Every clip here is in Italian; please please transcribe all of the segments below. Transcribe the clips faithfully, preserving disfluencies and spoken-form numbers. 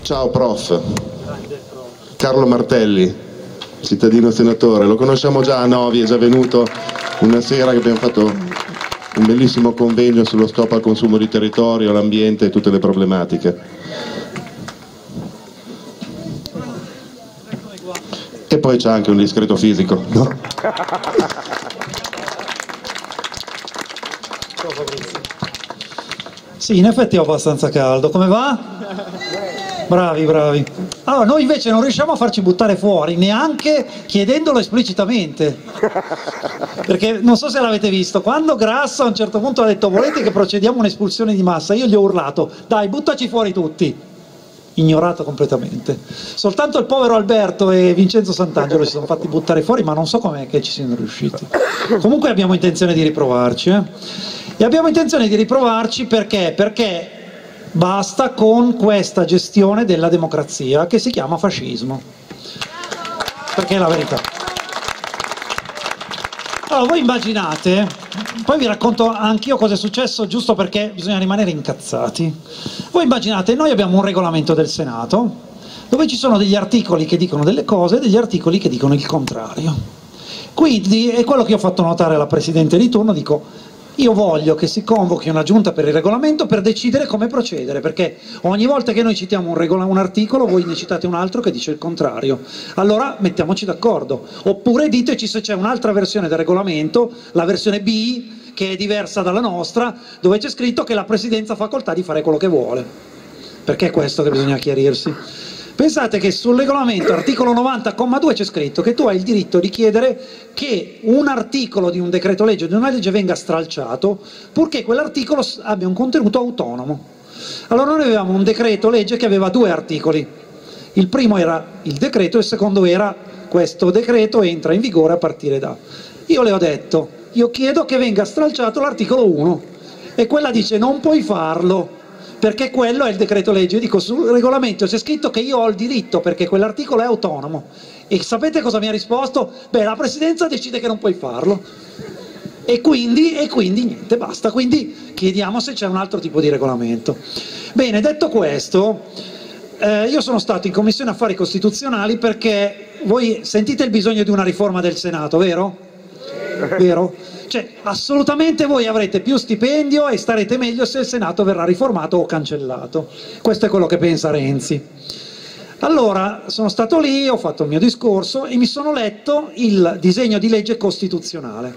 Ciao prof, Carlo Martelli, cittadino senatore, lo conosciamo già a Novi, è già venuto una sera che abbiamo fatto un bellissimo convegno sullo stop al consumo di territorio, l'ambiente e tutte le problematiche. E poi c'è anche un discreto fisico, no? Sì, in effetti ho abbastanza caldo. Come va? Bravi, bravi. Allora, noi invece non riusciamo a farci buttare fuori, neanche chiedendolo esplicitamente. Perché non so se l'avete visto, quando Grasso a un certo punto ha detto volete che procediamo a un'espulsione di massa, io gli ho urlato dai, buttaci fuori tutti. Ignorato completamente. Soltanto il povero Alberto e Vincenzo Sant'Angelo si sono fatti buttare fuori, ma non so com'è che ci siano riusciti. Comunque abbiamo intenzione di riprovarci, eh? E abbiamo intenzione di riprovarci perché? Perché basta con questa gestione della democrazia che si chiama fascismo. Perché è la verità. Allora, voi immaginate, poi vi racconto anch'io cosa è successo, giusto perché bisogna rimanere incazzati. Voi immaginate, noi abbiamo un regolamento del Senato, dove ci sono degli articoli che dicono delle cose e degli articoli che dicono il contrario. Quindi, è quello che ho fatto notare alla Presidente di turno, dico, io voglio che si convochi una giunta per il regolamento per decidere come procedere, perché ogni volta che noi citiamo un, regola, un articolo, voi ne citate un altro che dice il contrario. Allora mettiamoci d'accordo, oppure diteci se c'è un'altra versione del regolamento, la versione B, che è diversa dalla nostra, dove c'è scritto che la Presidenza ha facoltà di fare quello che vuole, perché è questo che bisogna chiarirsi. Pensate che sul regolamento, articolo novanta, comma due, c'è scritto che tu hai il diritto di chiedere che un articolo di un decreto legge o di una legge venga stralciato, purché quell'articolo abbia un contenuto autonomo. Allora noi avevamo un decreto legge che aveva due articoli. Il primo era il decreto e il secondo era questo decreto entra in vigore a partire da. Io le ho detto, io chiedo che venga stralciato l'articolo uno e quella dice non puoi farlo, perché quello è il decreto legge. Dico, sul regolamento c'è scritto che io ho il diritto perché quell'articolo è autonomo. E sapete cosa mi ha risposto? Beh, la Presidenza decide che non puoi farlo. E quindi, e quindi niente, basta. Quindi chiediamo se c'è un altro tipo di regolamento. Bene, detto questo, eh, io sono stato in Commissione Affari Costituzionali perché voi sentite il bisogno di una riforma del Senato, vero? Vero? Cioè, assolutamente voi avrete più stipendio e starete meglio se il Senato verrà riformato o cancellato. Questo è quello che pensa Renzi. Allora, sono stato lì, ho fatto il mio discorso e mi sono letto il disegno di legge costituzionale.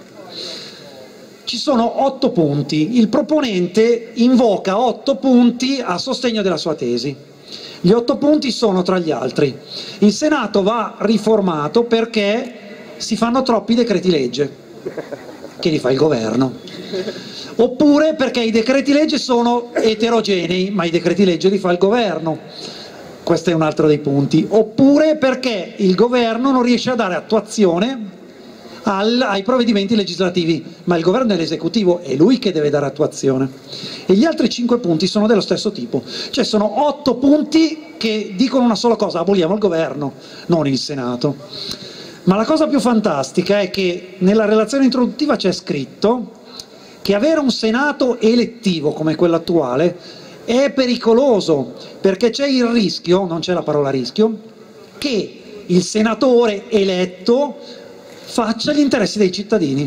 Ci sono otto punti. Il proponente invoca otto punti a sostegno della sua tesi. Gli otto punti sono, tra gli altri, il Senato va riformato perché si fanno troppi decreti legge, che li fa il governo, oppure perché i decreti legge sono eterogenei, ma i decreti legge li fa il governo, questo è un altro dei punti, oppure perché il governo non riesce a dare attuazione al, ai provvedimenti legislativi, ma il governo è l'esecutivo, è lui che deve dare attuazione. E gli altri cinque punti sono dello stesso tipo, cioè sono otto punti che dicono una sola cosa: aboliamo il governo, non il Senato. Ma la cosa più fantastica è che nella relazione introduttiva c'è scritto che avere un Senato elettivo come quello attuale è pericoloso, perché c'è il rischio, non c'è la parola rischio, che il senatore eletto faccia gli interessi dei cittadini.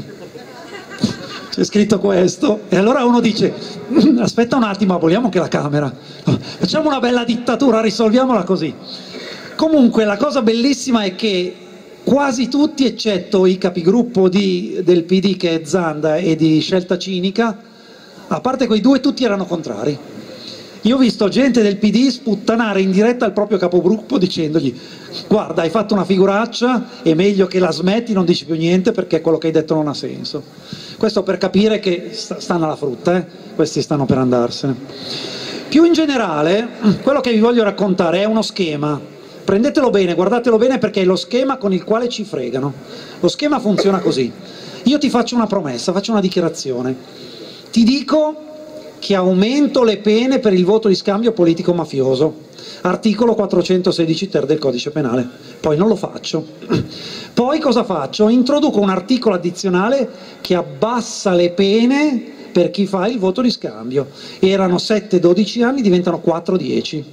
C'è scritto questo, e allora uno dice aspetta un attimo, aboliamo anche la Camera, facciamo una bella dittatura, risolviamola così. Comunque la cosa bellissima è che quasi tutti, eccetto i capigruppo di, del P D che è Zanda e di Scelta Cinica, a parte quei due, tutti erano contrari. Io ho visto gente del P D sputtanare in diretta il proprio capogruppo dicendogli guarda, hai fatto una figuraccia, è meglio che la smetti, non dici più niente perché quello che hai detto non ha senso. Questo per capire che stanno alla frutta, eh? Questi stanno per andarsene. Più in generale, quello che vi voglio raccontare è uno schema. Prendetelo bene, guardatelo bene, perché è lo schema con il quale ci fregano. Lo schema funziona così: io ti faccio una promessa, faccio una dichiarazione, ti dico che aumento le pene per il voto di scambio politico mafioso, articolo quattrocentosedici ter del codice penale, poi non lo faccio. Poi cosa faccio? Introduco un articolo addizionale che abbassa le pene per chi fa il voto di scambio. Erano sette dodici anni, diventano quattro dieci.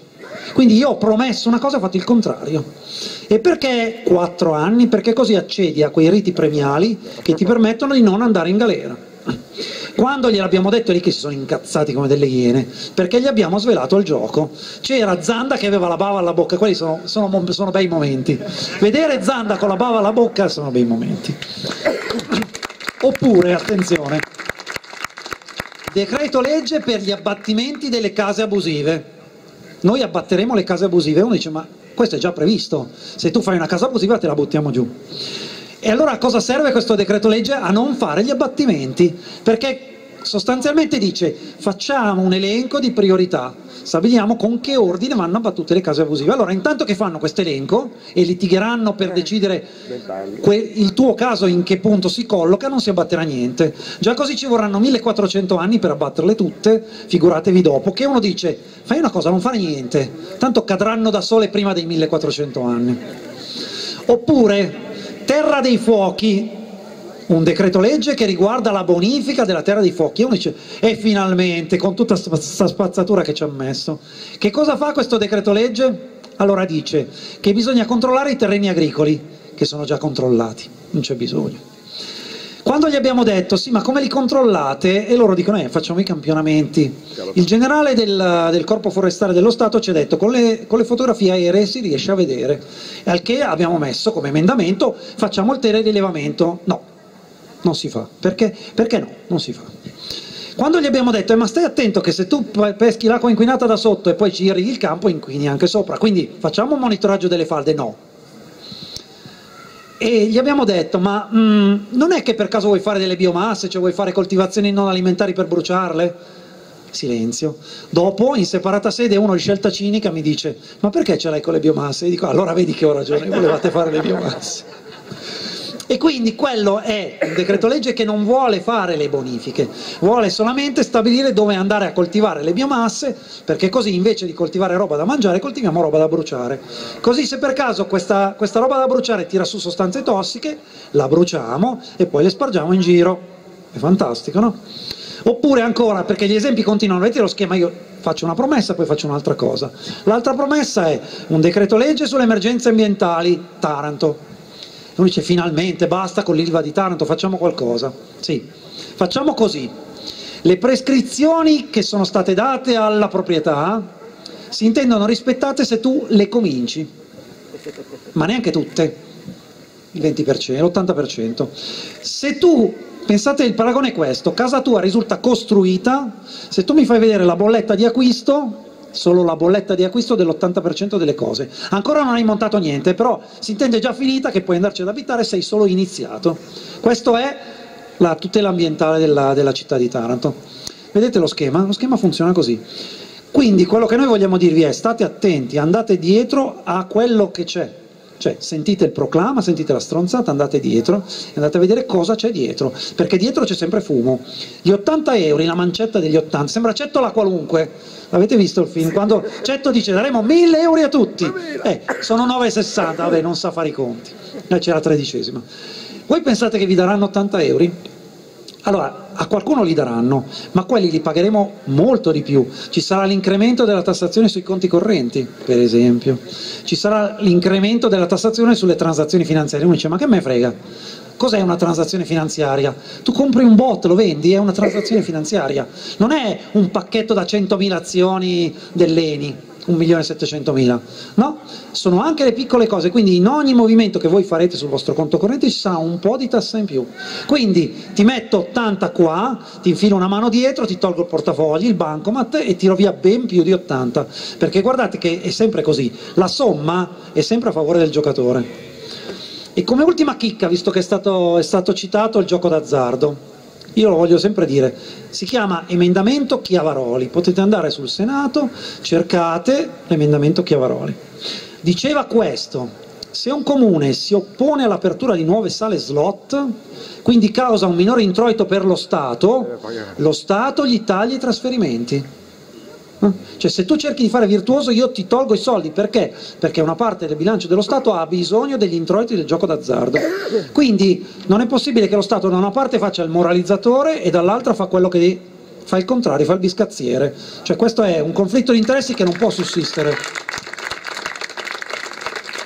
Quindi io ho promesso una cosa, ho fatto il contrario. E perché quattro anni? Perché così accedi a quei riti premiali che ti permettono di non andare in galera. Quando gliel'abbiamo detto, è lì che si sono incazzati come delle iene, perché gli abbiamo svelato il gioco. C'era Zanda che aveva la bava alla bocca, quelli sono, sono, sono bei momenti. Vedere Zanda con la bava alla bocca sono bei momenti. Oppure, attenzione, decreto legge per gli abbattimenti delle case abusive. Noi abbatteremo le case abusive. Uno dice, ma questo è già previsto, se tu fai una casa abusiva te la buttiamo giù. E allora a cosa serve questo decreto legge? A non fare gli abbattimenti, perché sostanzialmente dice facciamo un elenco di priorità, stabiliamo con che ordine vanno abbattute le case abusive. Allora intanto che fanno questo elenco e litigheranno per decidere il tuo caso in che punto si colloca, non si abbatterà niente. Già così ci vorranno millequattrocento anni per abbatterle tutte, figuratevi dopo, che uno dice fai una cosa, non fare niente, tanto cadranno da sole prima dei millequattrocento anni. Oppure terra dei fuochi, un decreto legge che riguarda la bonifica della terra dei fuochi. E uno dice, e finalmente, con tutta questa spazzatura che ci ha messo, che cosa fa questo decreto legge? Allora dice che bisogna controllare i terreni agricoli, che sono già controllati, non c'è bisogno. Quando gli abbiamo detto, sì, ma come li controllate? E loro dicono, eh, facciamo i campionamenti. Il generale del, del Corpo Forestale dello Stato ci ha detto, con le, con le fotografie aeree si riesce a vedere. Al che abbiamo messo come emendamento, facciamo il telerilevamento. No, non si fa. Perché? Perché no? Non si fa. Quando gli abbiamo detto, eh, ma stai attento che se tu peschi l'acqua inquinata da sotto e poi ci irrighi il campo, inquini anche sopra. Quindi facciamo un monitoraggio delle falde? No. E gli abbiamo detto, ma mh, non è che per caso vuoi fare delle biomasse, cioè vuoi fare coltivazioni non alimentari per bruciarle? Silenzio. Dopo, in separata sede, uno di Scelta Cinica mi dice, ma perché ce l'hai con le biomasse? E dico, allora vedi che ho ragione, volevate fare le biomasse. E quindi quello è un decreto legge che non vuole fare le bonifiche, vuole solamente stabilire dove andare a coltivare le biomasse, perché così invece di coltivare roba da mangiare coltiviamo roba da bruciare. Così se per caso questa, questa roba da bruciare tira su sostanze tossiche, la bruciamo e poi le spargiamo in giro. È fantastico, no? Oppure ancora, perché gli esempi continuano, vedete lo schema, io faccio una promessa poi faccio un'altra cosa. L'altra promessa è un decreto legge sulle emergenze ambientali, Taranto. Uno dice finalmente basta con l'Ilva di Taranto, facciamo qualcosa. Sì, facciamo così: le prescrizioni che sono state date alla proprietà si intendono rispettate se tu le cominci, ma neanche tutte, il venti per cento, l'ottanta per cento. Se tu, pensate, il paragone è questo: casa tua risulta costruita, se tu mi fai vedere la bolletta di acquisto, solo la bolletta di acquisto dell'ottanta per cento delle cose, ancora non hai montato niente, però si intende già finita che puoi andarci ad abitare, sei solo iniziato. Questo è la tutela ambientale della, della città di Taranto. Vedete lo schema? Lo schema funziona così. Quindi quello che noi vogliamo dirvi è: state attenti, andate dietro a quello che c'è. Cioè, sentite il proclama, sentite la stronzata, andate dietro e andate a vedere cosa c'è dietro, perché dietro c'è sempre fumo. Gli ottanta euro, la mancetta degli ottanta, sembra Cetto la qualunque. Avete visto il film? Quando Cetto dice daremo mille euro a tutti, eh, sono nove e sessanta, vabbè, non sa fare i conti, eh, c'è la tredicesima. Voi pensate che vi daranno ottanta euro? Allora, a qualcuno li daranno, ma quelli li pagheremo molto di più. Ci sarà l'incremento della tassazione sui conti correnti, per esempio. Ci sarà l'incremento della tassazione sulle transazioni finanziarie. Uno dice, ma che me frega? Cos'è una transazione finanziaria? Tu compri un bot, lo vendi, è una transazione finanziaria. Non è un pacchetto da centomila azioni dell'Eni, un milione e settecentomila, no? Sono anche le piccole cose, quindi in ogni movimento che voi farete sul vostro conto corrente ci sarà un po' di tassa in più. Quindi ti metto ottanta qua, ti infilo una mano dietro, ti tolgo il portafogli, il bancomat e tiro via ben più di ottanta, perché guardate che è sempre così, la somma è sempre a favore del giocatore. E come ultima chicca, visto che è stato, è stato citato il gioco d'azzardo, io lo voglio sempre dire, si chiama emendamento Chiavaroli, potete andare sul Senato, cercate l'emendamento Chiavaroli. Diceva questo: se un comune si oppone all'apertura di nuove sale slot, quindi causa un minore introito per lo Stato, lo Stato gli taglia i trasferimenti. Cioè, se tu cerchi di fare virtuoso, io ti tolgo i soldi. Perché? Perché una parte del bilancio dello Stato ha bisogno degli introiti del gioco d'azzardo. Quindi non è possibile che lo Stato da una parte faccia il moralizzatore e dall'altra fa quello che fa il contrario, fa il biscazziere. Cioè, questo è un conflitto di interessi che non può sussistere.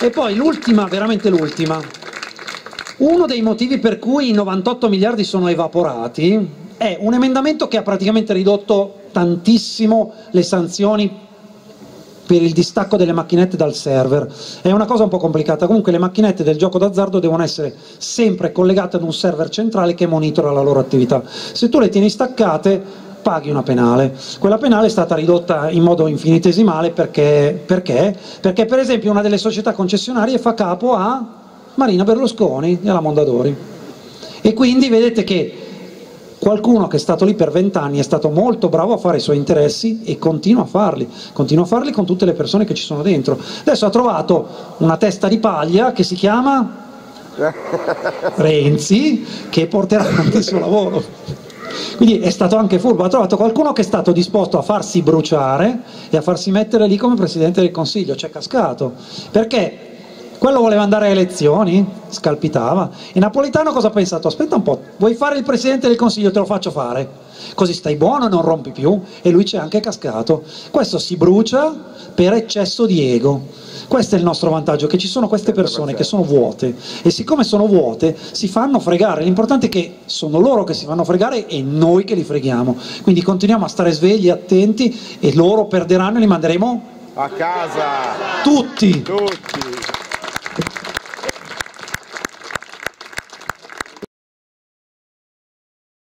E poi l'ultima, veramente l'ultima. Uno dei motivi per cui i novantotto miliardi sono evaporati è un emendamento che ha praticamente ridotto tantissimo le sanzioni per il distacco delle macchinette dal server. È una cosa un po' complicata, comunque le macchinette del gioco d'azzardo devono essere sempre collegate ad un server centrale che monitora la loro attività. Se tu le tieni staccate paghi una penale. Quella penale è stata ridotta in modo infinitesimale perché, perché? Perché per esempio una delle società concessionarie fa capo a Marina Berlusconi e alla Mondadori. E quindi vedete che qualcuno che è stato lì per vent'anni è stato molto bravo a fare i suoi interessi e continua a farli, continua a farli con tutte le persone che ci sono dentro. Adesso ha trovato una testa di paglia che si chiama Renzi, che porterà avanti il suo lavoro. Quindi è stato anche furbo, ha trovato qualcuno che è stato disposto a farsi bruciare e a farsi mettere lì come Presidente del Consiglio, c'è cascato, perché quello voleva andare a elezioni, scalpitava, e Napolitano cosa ha pensato? Aspetta un po', vuoi fare il Presidente del Consiglio, te lo faccio fare, così stai buono e non rompi più, e lui c'è anche cascato. Questo si brucia per eccesso di ego. Questo è il nostro vantaggio, che ci sono queste persone che sono vuote e siccome sono vuote si fanno fregare. L'importante è che sono loro che si fanno fregare e noi che li freghiamo, quindi continuiamo a stare svegli, attenti, e loro perderanno e li manderemo a casa tutti. tutti